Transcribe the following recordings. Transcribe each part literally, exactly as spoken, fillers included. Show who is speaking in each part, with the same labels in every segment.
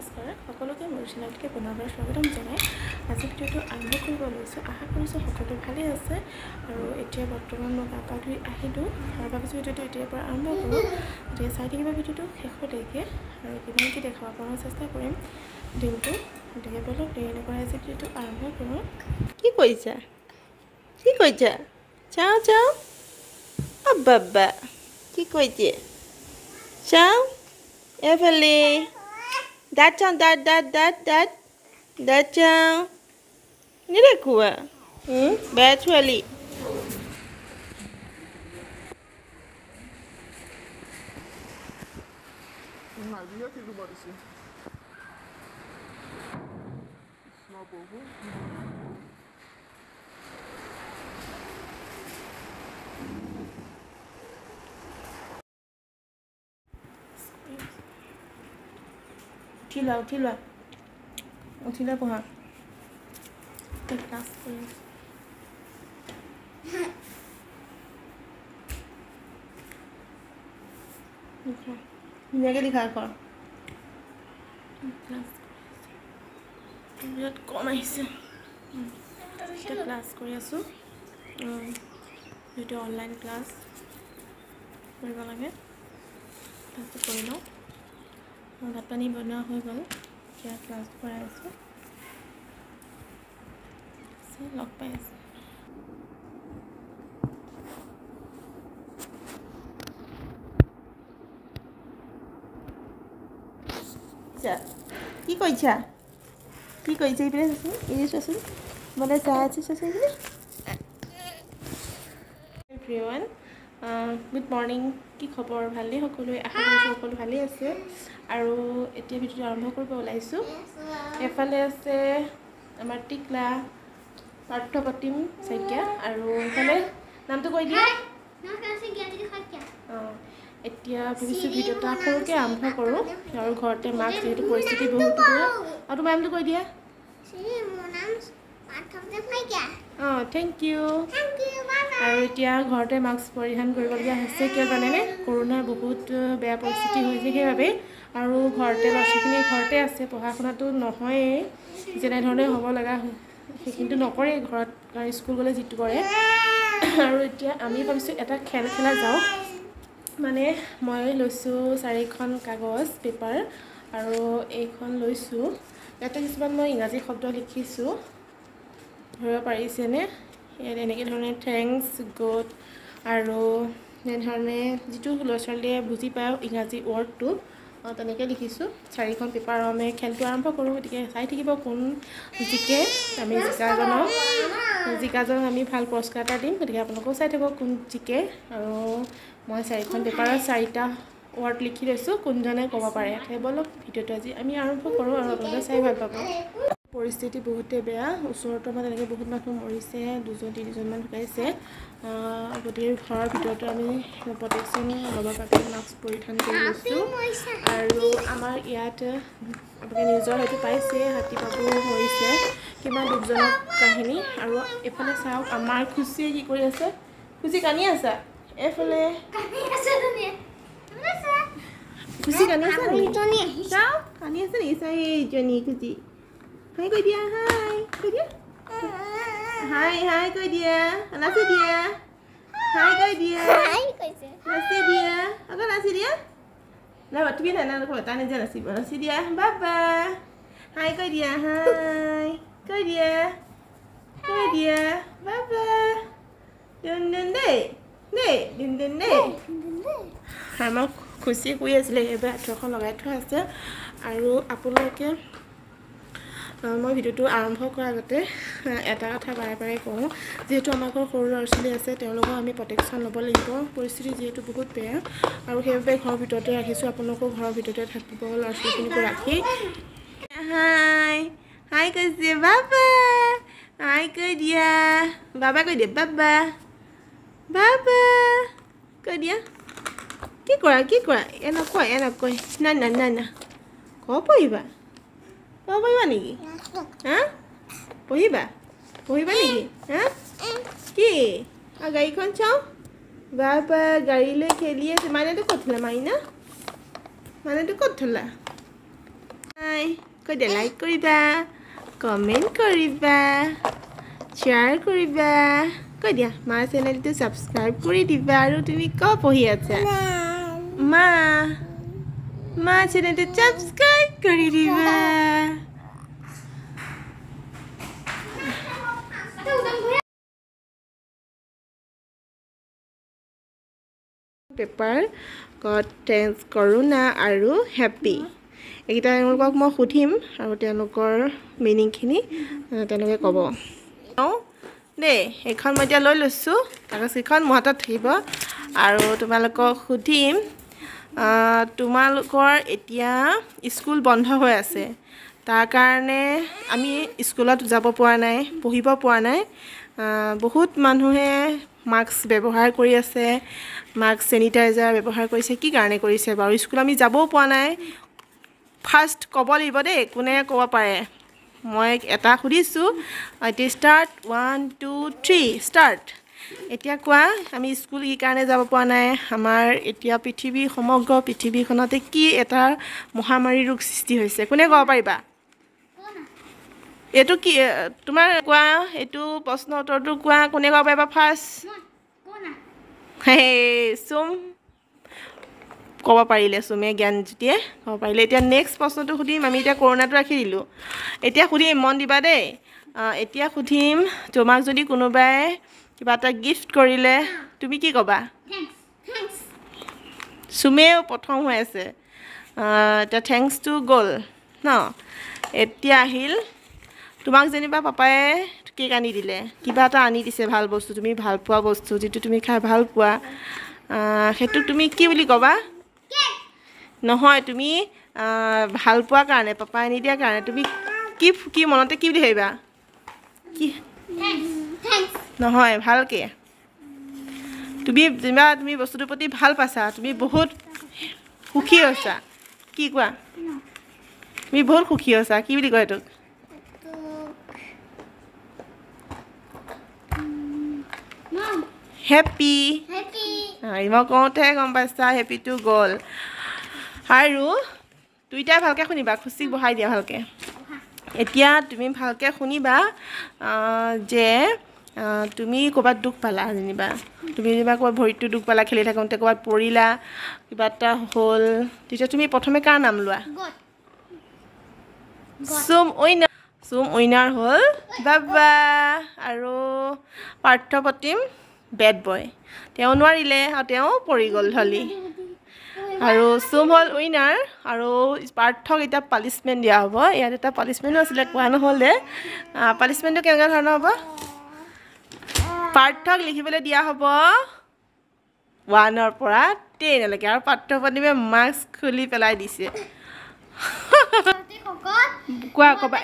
Speaker 1: নমস্কাৰ সকলোকে মোৰ চেনেলটিকে পুনৰবাৰ স্বাগতম জনাই আজি ভিডিঅ'টো আৰম্ভ কৰিব লৈছোঁ। আশা কৰিছোঁ সকলো ভালেই আছে আৰু এতিয়া বৰ্তমান মই গা পা ধুই আহিলোঁ আৰু ভাবিছোঁ ভিডিঅ'টো এতিয়াৰ পৰা আৰম্ভ কৰোঁ। গতিকে চাই থাকিব ভিডিঅ'টো শেষলৈকে আৰু কিমান কি দেখাব পাৰোঁ চেষ্টা কৰিম দিনটো। গতিকে বলক দেৰি নকৰাই আজি ভিডিঅ'টো আৰম্ভ কৰোঁ।
Speaker 2: কি কৰিছা কি কৰিছা চাওঁ চাওঁ অ বাবা কি কৰিছে চাওঁ এফালে দাঁত চাওঁ দাঁত দাঁত দাঁত দাঁত দাঁত চাওঁ নেদেখোৱা বেয়া ছোৱালী
Speaker 3: Maria que do Maurício. Não, povo.
Speaker 1: উঠি লোৱা উঠি লোৱা উঠি লোৱা পঢ়া ক্লাছ কৰি ধুনীয়াকৈ লিখা কৰ বিৰাট কম আহিছে এতিয়া ক্লাছ কৰি আছোঁ যিটো অনলাইন ক্লাছ কৰিব লাগে ক্লাছটো কৰি লওঁ ভাত পানী বনোৱা হৈ গ'ল এতিয়া ক্লাছ কৰাই আছোঁ লগ পাই আছোঁ
Speaker 2: কি কৰিছা কি কৰিছা এইপিনে চাচোন এই চোৱাচোন মানে চাই আছে চোৱাচোন
Speaker 1: এভৰিৱান গুড মৰ্ণিং কি খবৰ ভালেই সকলোৱে আশা কৰিছোঁ সকলো ভালেই আছে আৰু এতিয়া ভিডিঅ'টো আৰম্ভ কৰিব ওলাইছোঁ এফালে আছে আমাৰ টিকলা পাৰ্থপ্ৰতিম শইকীয়া আৰু এইফালে নামটো কৈ দিয়া অঁ এতিয়া ভাবিছোঁ ভিডিঅ'টা সৰুকৈ আৰম্ভ কৰোঁ আৰু ঘৰতে মাক যিহেতু পৰিস্থিতি বহুত বেয়া আৰু তোমাৰ নামটো কৈ দিয়া অঁ থেংক ইউ আৰু এতিয়া ঘৰতে মাস্ক পৰিধান কৰিবলগীয়া হৈছে কিয় জানেনে কৰোণাৰ বহুত বেয়া পৰিস্থিতি হৈছে সেইবাবে আৰু ঘৰতে ল'ৰা ছোৱালীখিনি ঘৰতে আছে পঢ়া শুনাটো নহয়েই যেনেধৰণে হ'ব লগা সেইখিনিতো নকৰে ঘৰত কাৰণ স্কুল গ'লে যিটো কৰে আৰু এতিয়া আমি ভাবিছোঁ এটা খেল খেলা যাওঁ মানে মই লৈছোঁ চাৰিখন কাগজ পেপাৰ আৰু এইখন লৈছোঁ ইয়াতে কিছুমান মই ইংৰাজী শব্দ লিখিছোঁ ধৰিব পাৰিছেনে ইয়াত এনেকৈ ধৰণে থেংকছ গড আৰু এনেধৰণে যিটো ল'ৰা ছোৱালীয়ে বুজি পায় ইংৰাজী ৱৰ্ডটো তেনেকৈ লিখিছোঁ চাৰিখন পেপাৰ আমি খেলটো আৰম্ভ কৰোঁ গতিকে চাই থাকিব কোন জিকে আমি জিকাজনক জিকাজনক আমি ভাল পুৰস্কাৰ এটা দিম গতিকে আপোনালোকেও চাই থাকক কোন জিকে আৰু মই চাৰিখন পেপাৰত চাৰিটা ৱৰ্ড লিখি লৈছোঁ কোনজনে ক'ব পাৰে সেই বলক ভিডিঅ'টো আজি আমি আৰম্ভ কৰোঁ আৰু আপোনালোকে চাই ভাল পাব পৰিস্থিতি বহুতেই বেয়া ওচৰতো মানে এনেকৈ বহুত মানুহ মৰিছে দুজন তিনিজনমান ঢুকাইছে গতিকে ঘৰৰ ভিতৰতো আমি প্ৰটেকশ্যন ল'বৰ বাবে মাস্ক পৰিধান কৰি লৈছোঁ আৰু আমাৰ ইয়াত আপোনালোকে নিজৰ হয়তো পাইছে হাতী বাবু মৰিছে কিমান দুখজনক কাহিনী আৰু এইফালে চাওক আমাৰ খুচিয়ে কি কৰি আছে খুচি কান্দি আছা এইফালে খুচি কান্দি আছে নেকি চাওঁ কান্দি আছে নেকি চাই এইজনী খুচি হাই কৈ দিয়া হাই কৈ দিয়া হাই হাই কৈ দিয়া নাচি দিয়া হাই কৈ দিয়া নাচি দিয়া আকৌ নাচি দিয়া নাই তুমি নাই নাই তাই নিজে নাচিব নাচি দিয়া বাবা হাই কৈ দিয়া হাই কৈ দিয়া কৈ দিয়া বাবা দুন দুন দেই দেই দুন দুন দেই আমাক খুচি শুই আছিলে সেইবাবে আঁঠুৱাখন লগাই থোৱা আছে আৰু আপোনালোকে মই ভিডিঅ'টো আৰম্ভ কৰাৰ আগতে এটা কথা বাৰে বাৰে কওঁ যিহেতু আমাৰ ঘৰৰ সৰু ল'ৰা ছোৱালী আছে তেওঁলোকক আমি প্ৰটেকশ্যন ল'ব লাগিব পৰিস্থিতি যিহেতু বহুত বেয়া আৰু সেইবাবে ঘৰৰ ভিতৰতে ৰাখিছোঁ আপোনালোকেও ঘৰৰ ভিতৰতে থাকিব ল'ৰা ছোৱালীখিনিকো ৰাখি হাই হাই কৈছে বাবা হাই কৈ দিয়া বাবা কৈ দিয়া বাবা বাবা কৈ দিয়া কি কৰা কি কৰা এ নকয় এ নকয় না না না না ক পঢ়িবা ক পঢ়িবা নেকি হা পঢ়িবা পঢ়িবা নেকি হা কি আৰু গাড়ীখন চাওঁ বাবা গাড়ী লৈ খেলি আছে মাইনাটো ক'ত থ'লা মাইনা মাইনাটো ক'ত থ'লা
Speaker 2: বাই কৈ দিয়া লাইক কৰিবা কমেণ্ট কৰিবা শ্বেয়াৰ কৰিবা কৈ দিয়া মাৰ চেনেলটো ছাবস্ক্ৰাইব কৰি দিবা আৰু তুমি ক পঢ়ি আছা মা মা চেনেলটো ছাবস্ক্ৰাইব কৰি দিবা পেপাৰ গড থেংকছ কৰোণা আৰু হেপী এইকেইটা তেওঁলোকক মই সুধিম আৰু তেওঁলোকৰ মিনিংখিনি তেওঁলোকে ক'ব দেই এইখন মই এতিয়া লৈ লৈছোঁ কাগজকেইখন মোৰ হাতত থাকিব আৰু তোমালোকক সুধিম তোমালোকৰ এতিয়া স্কুল বন্ধ হৈ আছে তাৰ কাৰণে আমি স্কুলত যাব পৰা নাই পঢ়িব পৰা নাই বহুত মানুহে মাস্ক ব্যৱহাৰ কৰি আছে মাস্ক চেনিটাইজাৰ ব্যৱহাৰ কৰিছে কি কাৰণে কৰিছে বাৰু স্কুল আমি যাবও পৰা নাই ফাৰ্ষ্ট ক'ব লাগিব দেই কোনে ক'ব পাৰে মই এটা সুধিছোঁ এতিয়া start one two three start এতিয়া কোৱা আমি স্কুল কি কাৰণে যাব পৰা নাই আমাৰ এতিয়া পৃথিৱী সমগ্ৰ পৃথিৱীখনতে কি এটা মহামাৰী ৰোগ সৃষ্টি হৈছে কোনে ক'ব পাৰিবা এইটো কি তোমাৰ কোৱা এইটো প্ৰশ্ন উত্তৰটো কোৱা কোনে ক'ব পাৰিবা ফাৰ্ষ্ট সেই চুম ক'ব পাৰিলে চুমে জ্ঞানজ্যোতিয়ে ক'ব পাৰিলে এতিয়া নেক্সট প্ৰশ্নটো সুধিম আমি এতিয়া কৰোণাটো ৰাখি দিলোঁ এতিয়া সুধিম মন দিবা দেই এতিয়া সুধিম তোমাক যদি কোনোবাই কিবা এটা গিফ্ট কৰিলে তুমি কি ক'বা চুমেও প্ৰথম হৈ আছে এতিয়া থেংকছটো গ'ল ন এতিয়া আহিল তোমাক যেনিবা পাপাই কেক আনি দিলে কিবা এটা আনি দিছে ভাল বস্তু তুমি ভাল পোৱা বস্তু যিটো তুমি খাই ভাল পোৱা সেইটো তুমি কি বুলি ক'বা নহয় তুমি ভাল পোৱাৰ কাৰণে পাপাই আনি দিয়াৰ কাৰণে তুমি কি কি মনতে কি বুলি ভাবিবা কি নহয় ভালকৈ তুমি যেনিবা তুমি বস্তুটোৰ প্ৰতি ভাল পাইছা তুমি বহুত সুখী হৈছা কি কোৱা তুমি বহুত সুখী হৈছা কি বুলি কয় এইটোক হেপী মই কওঁতেহে গম পাইছা হেপীটো গ'ল আৰু দুইটাই ভালকৈ শুনিবা খুচিক বহাই দিয়া ভালকৈ এতিয়া তুমি ভালকৈ শুনিবা যে তুমি ক'ৰবাত দুখ পালা যেনিবা তুমি যেনিবা ক'ৰবাত ভৰিটো দুখ পালা খেলি থাকোঁতে ক'ৰবাত পৰিলা কিবা এটা হ'ল তেতিয়া তুমি প্ৰথমে কাৰ নাম লোৱা চুম উইনাৰ চুম উইনাৰ হ'ল বাবা আৰু পাৰ্থপ্ৰতিম বেড বয় তেওঁ নোৱাৰিলে আৰু তেওঁ পৰি গ'ল ঢলি আৰু চুম হ'ল উইনাৰ আৰু পাৰ্থক এতিয়া পানিছমেণ্ট দিয়া হ'ব ইয়াত এটা পানিছমেণ্টো আছিলে কোৱা নহ'লে পানিছমেণ্টটো কেনেকুৱা ধৰণৰ হ'ব পাৰ্থক লিখিবলৈ দিয়া হ'ব ওৱানৰ পৰা টেনলৈকে আৰু পাৰ্থপ্ৰতিমে মাস্ক খুলি পেলাই দিছে কোৱা ক'বা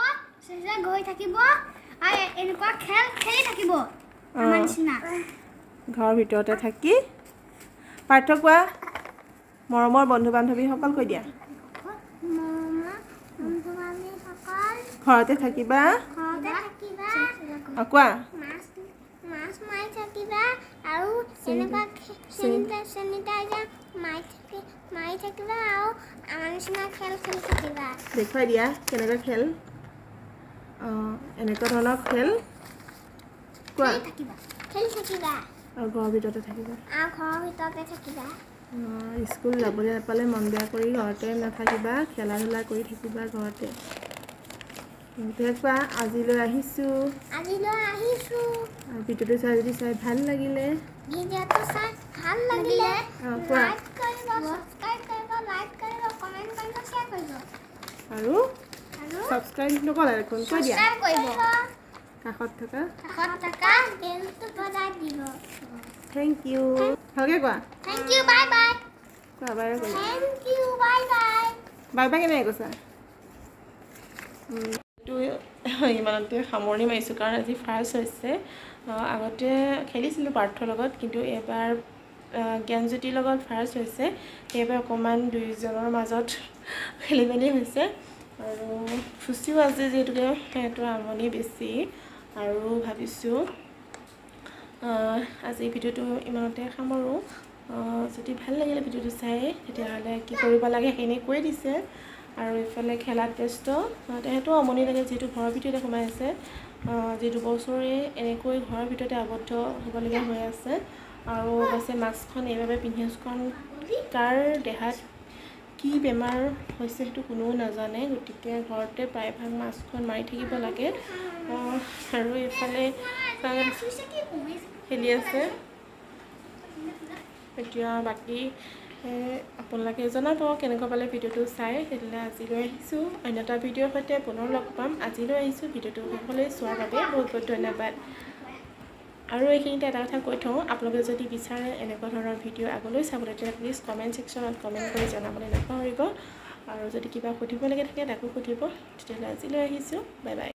Speaker 2: ঘৰৰ ভিতৰতে থাকি পাৰ্থ কোৱা মৰমৰ বন্ধু বান্ধৱীসকল কৈ দিয়া ঘৰতে থাকিবা কোৱা দেখুৱাই দিয়া কেনেকুৱা খেল অঁ এনেকুৱা ধৰণৰ খেল কোৱা আৰু ঘৰৰ ভিতৰতে থাকিবা স্কুল যাবলৈ নাপালে মন বেয়া কৰি ঘৰতে নাথাকিবা খেলা ধূলা কৰি থাকিবা ঘৰতে কোৱা আজিলৈ আহিছোঁ আৰু ভিডিঅ'টো চাই যদি চাই ভাল লাগিলে আৰু ছাবস্ক্ৰাইব নকৰা দেখোন কৈ দিয়া কাষত থকা থেংক ইউ ভালকৈ কোৱা কোৱা বাই বাই বাই বাই কেনেকৈ কৈছা এইটো ইমানতে সামৰণি মাৰিছোঁ কাৰণ আজি ফাৰ্ষ্ট হৈছে আগতে খেলিছিলোঁ পাৰ্থৰ লগত কিন্তু এইবাৰ জ্ঞানজ্যোতিৰ লগত ফাৰ্ষ্ট হৈছে সেইবাৰ অকণমান দুয়োজনৰ মাজত খেলি মেলি হৈছে আৰু খুচিও আছে যিহেতুকে সিহঁতৰ আমনি বেছি আৰু ভাবিছোঁ আজি ভিডিঅ'টো ইমানতে সামৰোঁ যদি ভাল লাগিলে ভিডিঅ'টো চাই তেতিয়াহ'লে কি কৰিব লাগে সেইখিনি কৈ দিছে
Speaker 1: আৰু এইফালে খেলাত ব্যস্ত তেহেঁতো আমনি লাগে যিহেতু ঘৰৰ ভিতৰতে সোমাই আছে যি দুবছৰে এনেকৈ ঘৰৰ ভিতৰতে আবদ্ধ হ'বলগীয়া হৈ আছে আৰু অৱশ্যে মাস্কখন এইবাবে পিন্ধি আছোঁ কাৰণ কাৰ দেহাত কি বেমাৰ হৈছে সেইটো কোনেও নাজানে গতিকে ঘৰতে প্ৰায়ভাগ মাস্কখন মাৰি থাকিব লাগে আৰু এইফালে খেলি আছে এতিয়া বাকী আপোনালোকে জনাব কেনেকুৱা পালে ভিডিঅ'টো চাই সেইদিনা আজিলৈ আহিছোঁ অন্য এটা ভিডিঅ'ৰ সৈতে পুনৰ লগ পাম আজিলৈ আহিছোঁ ভিডিঅ'টো সকলোৱে চোৱাৰ বাবে বহুত বহুত ধন্যবাদ আৰু এইখিনিতে এটা কথা কৈ থওঁ আপোনালোকে যদি বিচাৰে এনেকুৱা ধৰণৰ ভিডিঅ' আগলৈ চাবলৈ তেতিয়া প্লিজ কমেণ্ট ছেকশ্যনত কমেণ্ট কৰি জনাবলৈ নাপাহৰিব আৰু যদি কিবা সুধিবলগীয়া থাকে তাকো সুধিব তেতিয়াহ'লে আজিলৈ আহিছোঁ বাই বাই